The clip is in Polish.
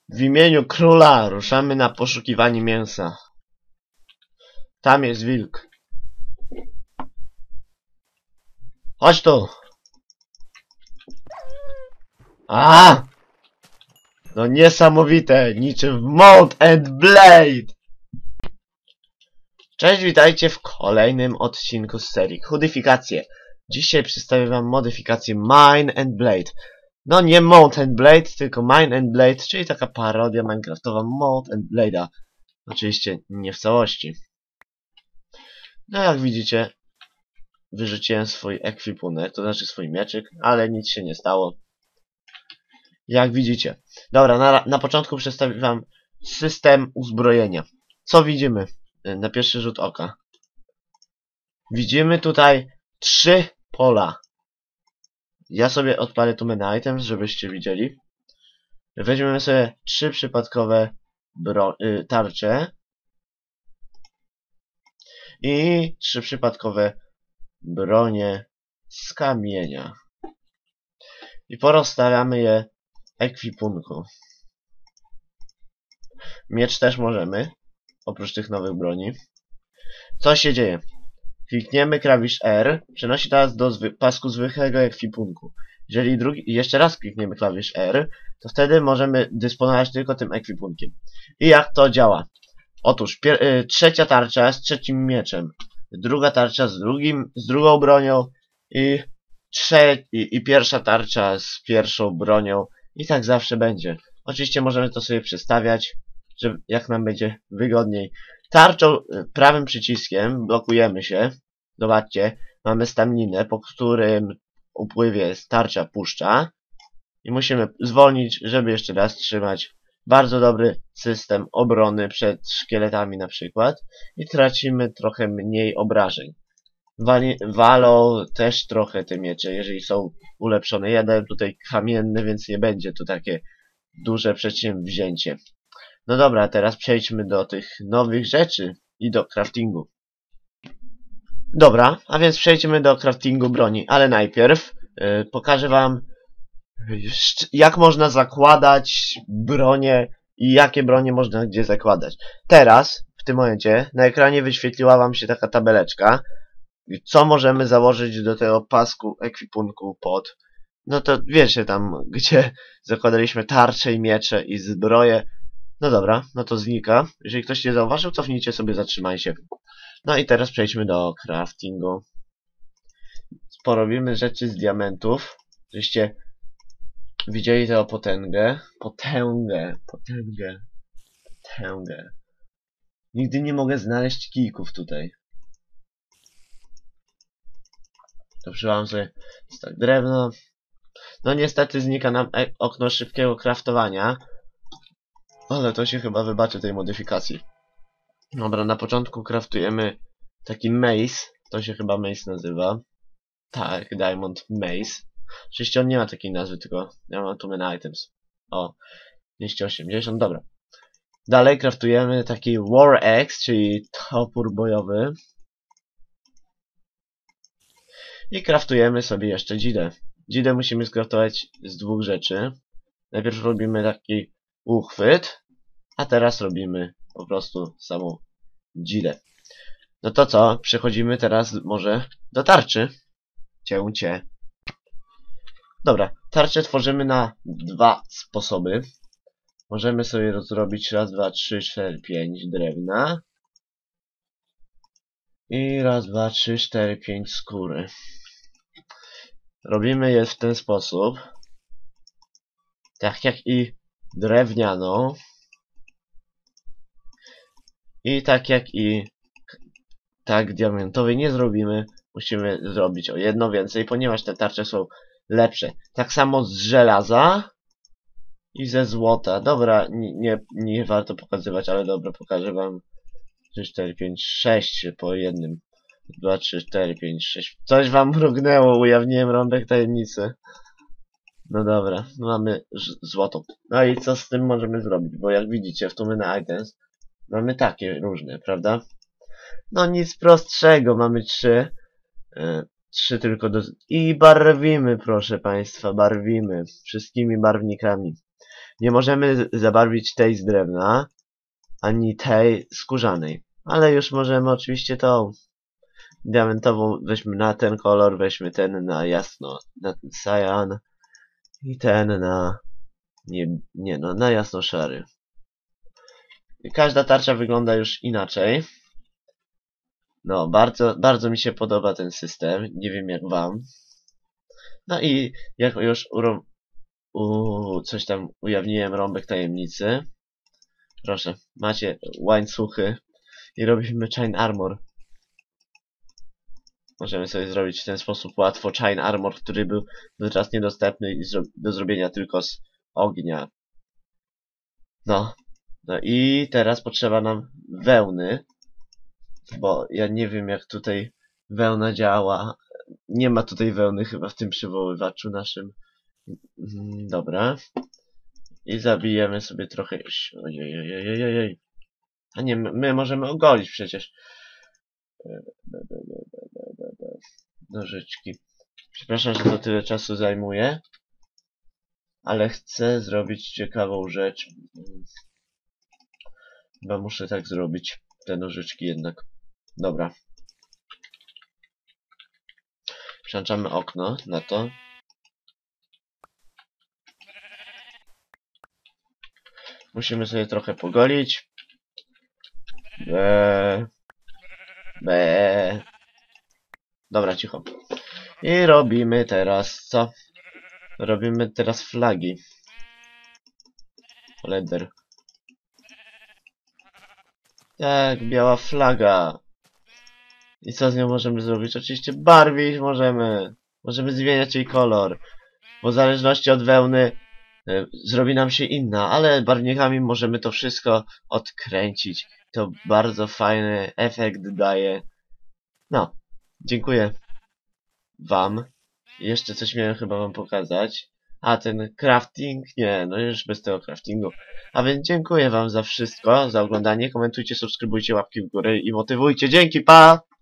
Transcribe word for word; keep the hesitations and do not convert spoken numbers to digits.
W imieniu króla ruszamy na poszukiwanie mięsa. Tam jest wilk. Chodź tu. A! No niesamowite, niczym w Mount and Blade. Cześć, witajcie w kolejnym odcinku z serii Hudyfikacje. Dzisiaj przedstawię wam modyfikację Mine and Blade. No nie Mount and Blade, tylko Mine and Blade, czyli taka parodia minecraftowa Mount and Blade'a. Oczywiście nie w całości. No jak widzicie, wyrzuciłem swój ekwipunek, to znaczy swój mieczyk, ale nic się nie stało. Jak widzicie. Dobra, na, na początku przedstawię wam system uzbrojenia. Co widzimy na pierwszy rzut oka? Widzimy tutaj trzy pola. Ja sobie odpalę tu menu items, żebyście widzieli. Weźmiemy sobie trzy przypadkowe bro y, tarcze i trzy przypadkowe bronie z kamienia. I porozstawiamy je ekwipunku. Miecz też możemy, oprócz tych nowych broni. Co się dzieje? Klikniemy klawisz R, przenosi nas do zwy pasku zwykłego ekwipunku. Jeżeli drugi, jeszcze raz klikniemy klawisz R, to wtedy możemy dysponować tylko tym ekwipunkiem. I jak to działa? Otóż y, trzecia tarcza z trzecim mieczem, druga tarcza z, drugim, z drugą bronią i, trze i, i pierwsza tarcza z pierwszą bronią. I tak zawsze będzie. Oczywiście możemy to sobie przestawiać, żeby jak nam będzie wygodniej. Tarczą, prawym przyciskiem blokujemy się. Zobaczcie, mamy staminę, po którym upływie tarcza puszcza. I musimy zwolnić, żeby jeszcze raz trzymać bardzo dobry system obrony przed szkieletami na przykład. I tracimy trochę mniej obrażeń. Wali, walą też trochę te miecze, jeżeli są ulepszone. Ja dałem tutaj kamienny, więc nie będzie tu takie duże przedsięwzięcie. No dobra, teraz przejdźmy do tych nowych rzeczy i do craftingu. Dobra, a więc przejdźmy do craftingu broni, ale najpierw yy, pokażę wam, jak można zakładać bronie i jakie bronie można gdzie zakładać. Teraz, w tym momencie, na ekranie wyświetliła wam się taka tabeleczka, co możemy założyć do tego pasku ekwipunku pod. No to wiecie tam, gdzie zakładaliśmy tarcze i miecze i zbroje. No dobra, no to znika. Jeżeli ktoś nie zauważył, cofnijcie sobie, zatrzymajcie. No i teraz przejdźmy do craftingu. Porobimy rzeczy z diamentów. Żeście widzieli tę potęgę. Potęgę, potęgę, potęgę. Nigdy nie mogę znaleźć kijków tutaj. To przyłam sobie tak drewno. No niestety znika nam okno szybkiego craftowania. Ale to się chyba wybaczy tej modyfikacji. Dobra, na początku craftujemy taki mace. To się chyba mace nazywa. Tak, diamond mace. Oczywiście on nie ma takiej nazwy, tylko ja mam tu menu items. O, dwieście osiemdziesiąt, dobra. Dalej craftujemy taki war axe, czyli topór bojowy. I craftujemy sobie jeszcze dzidę. Dzidę musimy skraftować z dwóch rzeczy. Najpierw robimy taki uchwyt, a teraz robimy po prostu samą dzidę. No to co? Przechodzimy teraz może do tarczy. Cięcie. Dobra, tarczę tworzymy na dwa sposoby. Możemy sobie zrobić raz, dwa, trzy, cztery, pięć drewna. I raz, dwa, trzy, cztery, pięć skóry. Robimy je w ten sposób. Tak jak i drewnianą. I tak jak i tak diamentowej nie zrobimy. Musimy zrobić o jedno więcej, ponieważ te tarcze są lepsze. Tak samo z żelaza i ze złota. Dobra, nie, nie, nie warto pokazywać, ale dobra, pokażę wam. trzy, cztery, pięć, sześć po jednym. dwa, trzy, cztery, pięć, sześć. Coś wam mrugnęło, ujawniłem rąbek tajemnicy. No dobra, mamy złoto. No i co z tym możemy zrobić? Bo jak widzicie w tu menu items mamy takie różne, prawda? No nic prostszego, mamy trzy. Yy, trzy tylko do... I barwimy, proszę państwa, barwimy. Wszystkimi barwnikami. Nie możemy zabarwić tej z drewna, ani tej skórzanej. Ale już możemy oczywiście tą diamentową, weźmy na ten kolor, weźmy ten na jasno, na ten cyan i ten na nie, nie no, na jasno szary. I każda tarcza wygląda już inaczej. No, bardzo, bardzo mi się podoba ten system. Nie wiem jak wam. No i jak już u, u, coś tam ujawniłem rąbek tajemnicy. Proszę, macie łańcuchy i robimy chain armor. Możemy sobie zrobić w ten sposób łatwo chain armor, który był dotychczas niedostępny i zro do zrobienia tylko z ognia. No. No i teraz potrzeba nam wełny. Bo ja nie wiem jak tutaj wełna działa. Nie ma tutaj wełny chyba w tym przywoływaczu naszym. Mm, dobra. I zabijemy sobie trochę... Ojej. A nie, my możemy ogolić przecież. Nożyczki. Przepraszam, że to tyle czasu zajmuje. Ale chcę zrobić ciekawą rzecz. Chyba muszę tak zrobić. Te nożyczki jednak. Dobra. Przełączamy okno na to. Musimy sobie trochę pogolić. Be. Be. Dobra, cicho. I robimy teraz co? Robimy teraz flagi. Leder. Tak, biała flaga. I co z nią możemy zrobić? Oczywiście barwić możemy. Możemy zmieniać jej kolor. Bo w zależności od wełny y, zrobi nam się inna, ale barwnikami możemy to wszystko odkręcić. To bardzo fajny efekt daje. No, dziękuję wam. Jeszcze coś miałem chyba wam pokazać. A ten crafting? Nie, no już bez tego craftingu. A więc dziękuję wam za wszystko, za oglądanie. Komentujcie, subskrybujcie, łapki w górę i motywujcie. Dzięki, pa!